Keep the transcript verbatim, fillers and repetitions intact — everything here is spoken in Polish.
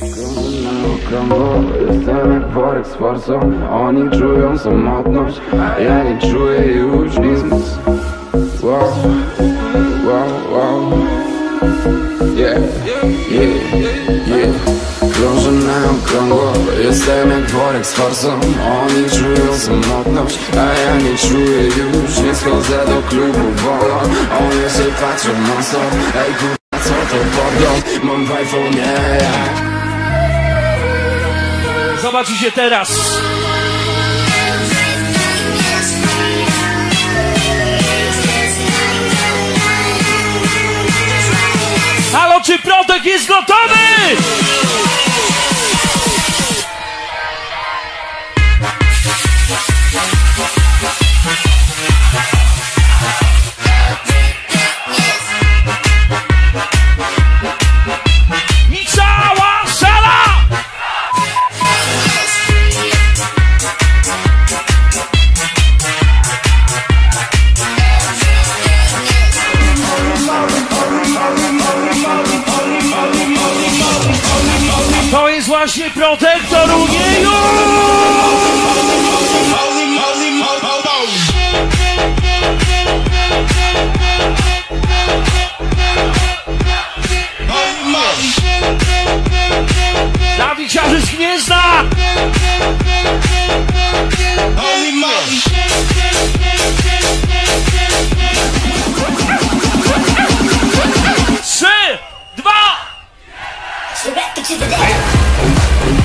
Krągo, jestem jak worek z forsą. Oni czują samotność, a ja nie czuję już nic. Wow, wow, wow. Yeah, yeah, yeah. Krążę na okrągło, jestem jak worek z forsą. Oni czują samotność, a ja nie czuję już. Nie schodzę do klubu wolno, oni się patrzą na co. Ej kurwa, co to pogląd, mam w iPhone'ie. Zobaczycie teraz. Halo, czy Protek jest gotowy? I cała sala! To jest właśnie Protektor Unieju! Dawiciarzy z Gniezna! Trzy, dwa!